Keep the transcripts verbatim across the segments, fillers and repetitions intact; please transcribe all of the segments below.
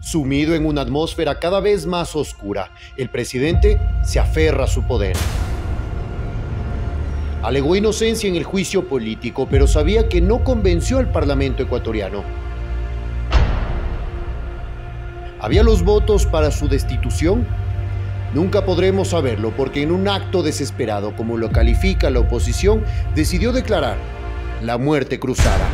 Sumido en una atmósfera cada vez más oscura, el presidente se aferra a su poder. Alegó inocencia en el juicio político, pero sabía que no convenció al Parlamento ecuatoriano. ¿Había los votos para su destitución? Nunca podremos saberlo porque en un acto desesperado, como lo califica la oposición, decidió declarar la muerte cruzada.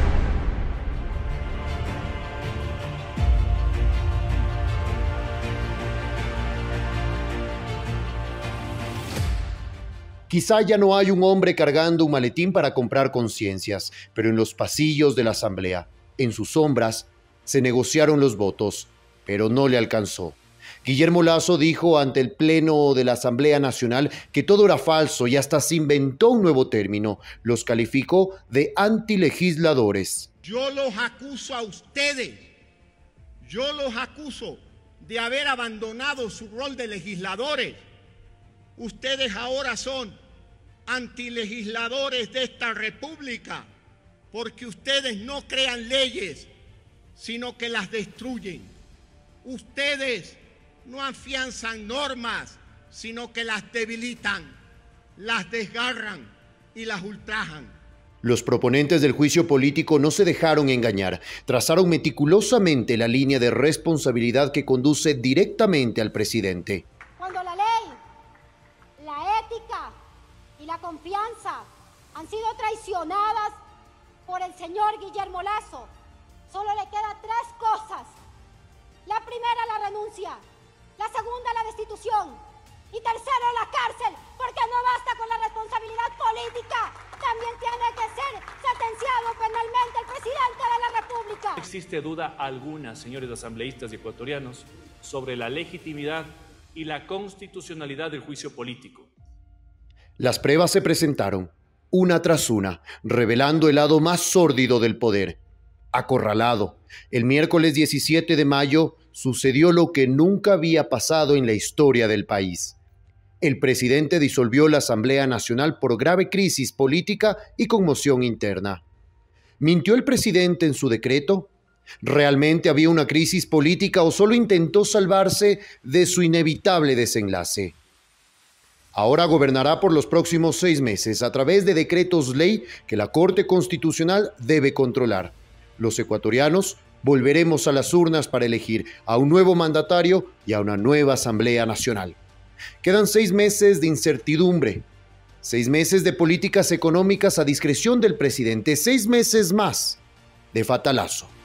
Quizá ya no hay un hombre cargando un maletín para comprar conciencias, pero en los pasillos de la Asamblea, en sus sombras, se negociaron los votos, pero no le alcanzó. Guillermo Lasso dijo ante el Pleno de la Asamblea Nacional que todo era falso y hasta se inventó un nuevo término. Los calificó de antilegisladores. Yo los acuso a ustedes, yo los acuso de haber abandonado su rol de legisladores. Ustedes ahora son antilegisladores de esta república porque ustedes no crean leyes, sino que las destruyen. Ustedes no afianzan normas, sino que las debilitan, las desgarran y las ultrajan. Los proponentes del juicio político no se dejaron engañar. Trazaron meticulosamente la línea de responsabilidad que conduce directamente al presidente. Cuando la ley, la ética y la confianza han sido traicionadas por el señor Guillermo Lasso, solo le quedan tres cosas. La primera, la renuncia. La segunda, la destitución. Y tercero, la cárcel, porque no basta con la responsabilidad política. También tiene que ser sentenciado penalmente el presidente de la República. No existe duda alguna, señores asambleístas y ecuatorianos, sobre la legitimidad y la constitucionalidad del juicio político. Las pruebas se presentaron, una tras una, revelando el lado más sórdido del poder. Acorralado, el miércoles diecisiete de mayo sucedió lo que nunca había pasado en la historia del país. El presidente disolvió la Asamblea Nacional por grave crisis política y conmoción interna. ¿Mintió el presidente en su decreto? ¿Realmente había una crisis política o solo intentó salvarse de su inevitable desenlace? Ahora gobernará por los próximos seis meses a través de decretos ley que la Corte Constitucional debe controlar. Los ecuatorianos volveremos a las urnas para elegir a un nuevo mandatario y a una nueva Asamblea Nacional. Quedan seis meses de incertidumbre, seis meses de políticas económicas a discreción del presidente, seis meses más de fatalazo.